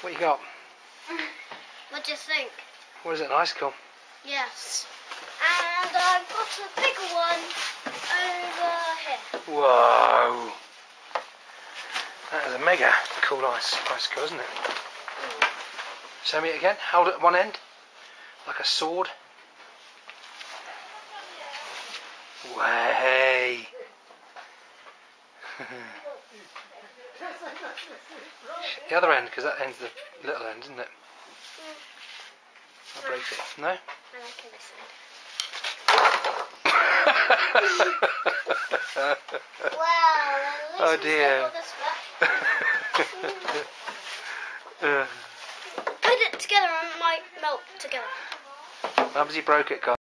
What you got? What do you think? What is it, an icicle? Yes. And I've got a bigger one over here. Whoa! That is a mega cool icicle, isn't it? Show me it again. Hold it at one end, like a sword. Way. The other end, because that end's the little end, isn't it? I'll break it. No? I like it this end. Wow, at least Oh dear. Put it together and it might melt together. Mumsy broke it, guys.